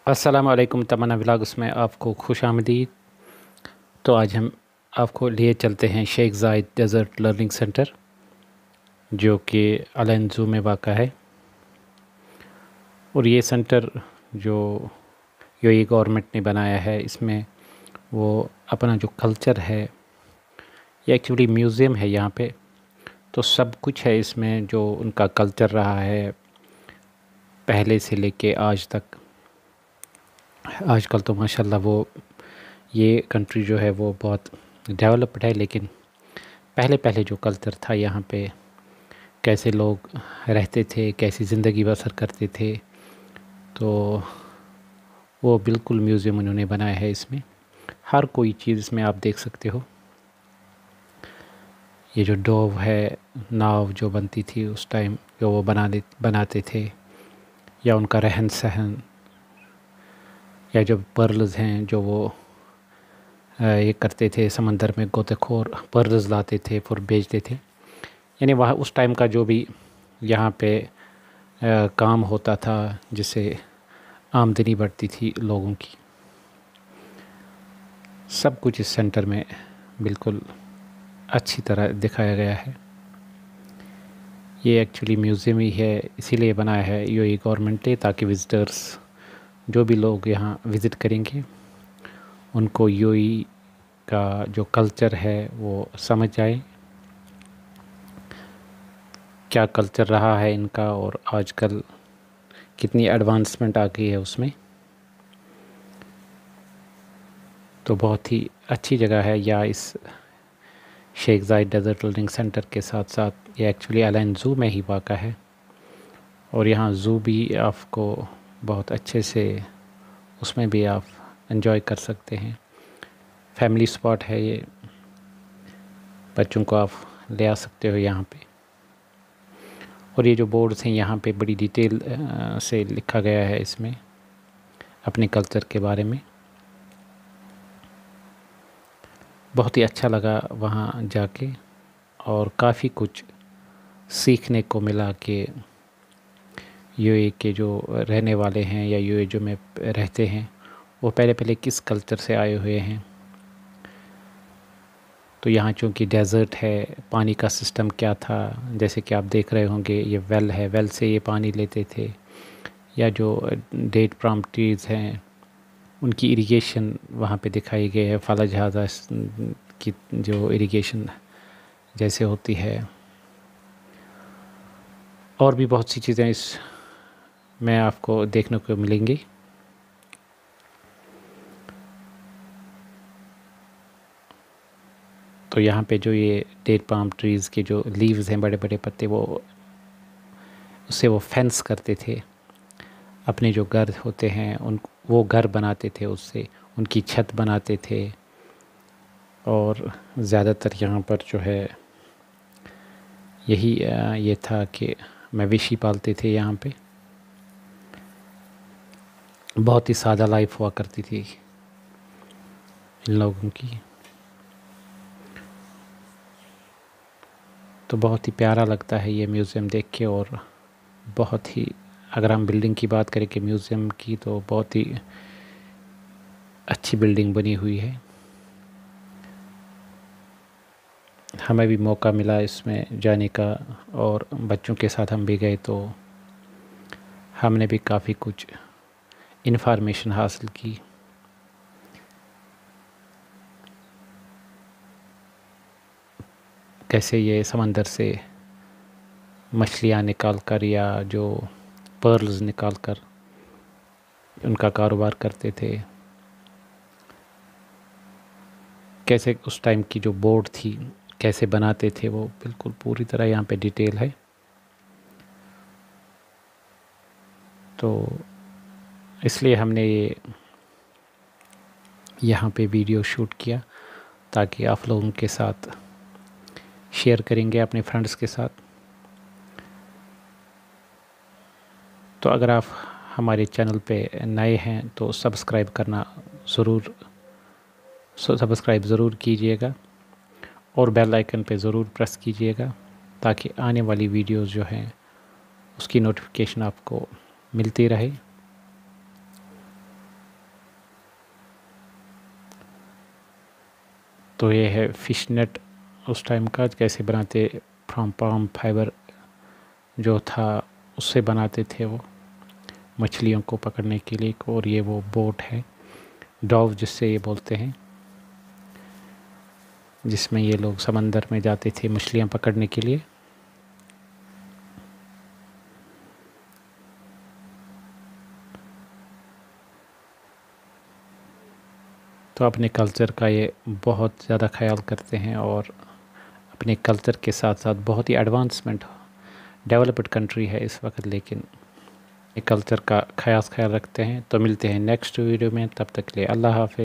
अस्सलाम वालेकुम तमन्ना व्लॉग्स में आपको खुश आमदीद। तो आज हम आपको लिए चलते हैं Sheikh Zayed desert learning centre, जो कि अल-आइन ज़ू में वाक़ा है। और ये सेंटर जो यूएई गवर्नमेंट ने बनाया है, इसमें वो अपना जो कल्चर है, ये एक्चुअली म्यूज़ियम है यहाँ पे। तो सब कुछ है इसमें, जो उनका कल्चर रहा है पहले से लेके आज तक। आजकल तो माशाल्लाह वो ये कंट्री जो है वो बहुत डेवलप्ड है, लेकिन पहले पहले जो कल्चर था यहाँ पे, कैसे लोग रहते थे, कैसी ज़िंदगी बसर करते थे, तो वो बिल्कुल म्यूज़ियम उन्होंने बनाया है। इसमें हर कोई चीज़ इसमें आप देख सकते हो। ये जो डोव है, नाव जो बनती थी उस टाइम, जो वो बनाते थे, या उनका रहन सहन, या जो पर्ल्स हैं जो वो ये करते थे, समंदर में गोतेखोर पर्ल्स लाते थे फिर बेचते थे। यानी वह उस टाइम का जो भी यहाँ पे काम होता था, जिससे आमदनी बढ़ती थी लोगों की, सब कुछ इस सेंटर में बिल्कुल अच्छी तरह दिखाया गया है। ये एक्चुअली म्यूज़ियम ही है, इसीलिए बनाया है यूएई गवर्नमेंट ने, ताकि विज़िटर्स जो भी लोग यहाँ विज़िट करेंगे उनको यूएई का जो कल्चर है वो समझ आए, क्या कल्चर रहा है इनका और आजकल कितनी एडवांसमेंट आ गई है उसमें। तो बहुत ही अच्छी जगह है। या इस Sheikh Zayed desert learning centre के साथ साथ ये एक्चुअली अल-आइन ज़ू में ही वाक़ा है, और यहाँ ज़ू भी आपको बहुत अच्छे से, उसमें भी आप एंजॉय कर सकते हैं। फैमिली स्पॉट है ये, बच्चों को आप ले आ सकते हो यहाँ पे। और ये जो बोर्ड्स हैं यहाँ पे बड़ी डिटेल से लिखा गया है इसमें अपने कल्चर के बारे में। बहुत ही अच्छा लगा वहाँ जाके, और काफ़ी कुछ सीखने को मिला कि यूएई के जो रहने वाले हैं या यूएई जो में रहते हैं, वो पहले पहले किस कल्चर से आए हुए हैं। तो यहाँ चूँकि डेज़र्ट है, पानी का सिस्टम क्या था, जैसे कि आप देख रहे होंगे ये वेल है, वेल से ये पानी लेते थे। या जो डेट पाम ट्रीज़ हैं, उनकी इरिगेशन वहाँ पे दिखाई गई है, फला जहाज़ा की जो इरिगेशन जैसे होती है। और भी बहुत सी चीज़ें इस में आपको देखने को मिलेंगी। तो यहाँ पे जो ये डेट पाम ट्रीज़ के जो लीव्स हैं, बड़े बड़े पत्ते, वो उससे वो फेंस करते थे अपने जो घर होते हैं, उन वो घर बनाते थे उससे, उनकी छत बनाते थे। और ज़्यादातर यहाँ पर जो है यही ये था कि मवेशी पालते थे यहाँ पे। बहुत ही सादा लाइफ हुआ करती थी इन लोगों की। तो बहुत ही प्यारा लगता है ये म्यूज़ियम देख के। और बहुत ही, अगर हम बिल्डिंग की बात करें कि म्यूज़ियम की, तो बहुत ही अच्छी बिल्डिंग बनी हुई है। हमें भी मौका मिला इसमें जाने का, और बच्चों के साथ हम भी गए, तो हमने भी काफ़ी कुछ इन्फॉर्मेशन हासिल की। कैसे ये समंदर से मछलियाँ निकाल कर, या जो पर्ल्स निकाल कर उनका कारोबार करते थे, कैसे उस टाइम की जो बोट थी कैसे बनाते थे, वो बिल्कुल पूरी तरह यहाँ पे डिटेल है। तो इसलिए हमने ये यहाँ पे वीडियो शूट किया, ताकि आप लोगों के साथ शेयर करेंगे अपने फ्रेंड्स के साथ। तो अगर आप हमारे चैनल पे नए हैं तो सब्सक्राइब ज़रूर कीजिएगा, और बेल आइकन पे ज़रूर प्रेस कीजिएगा, ताकि आने वाली वीडियोस जो हैं उसकी नोटिफिकेशन आपको मिलती रहे। तो ये है फ़िश नेट उस टाइम का, कैसे बनाते, फ्रॉम पाम फाइबर जो था उससे बनाते थे वो मछलियों को पकड़ने के लिए। और ये वो बोट है डॉव जिससे ये बोलते हैं, जिसमें ये लोग समंदर में जाते थे मछलियाँ पकड़ने के लिए। तो अपने कल्चर का ये बहुत ज़्यादा ख्याल करते हैं और अपने कल्चर के साथ साथ बहुत ही एडवांसमेंट डेवलप्ड कंट्री है इस वक्त, लेकिन कल्चर का ख़ास ख्याल रखते हैं। तो मिलते हैं नेक्स्ट वीडियो में, तब तक के लिए अल्लाह हाफ़िज़।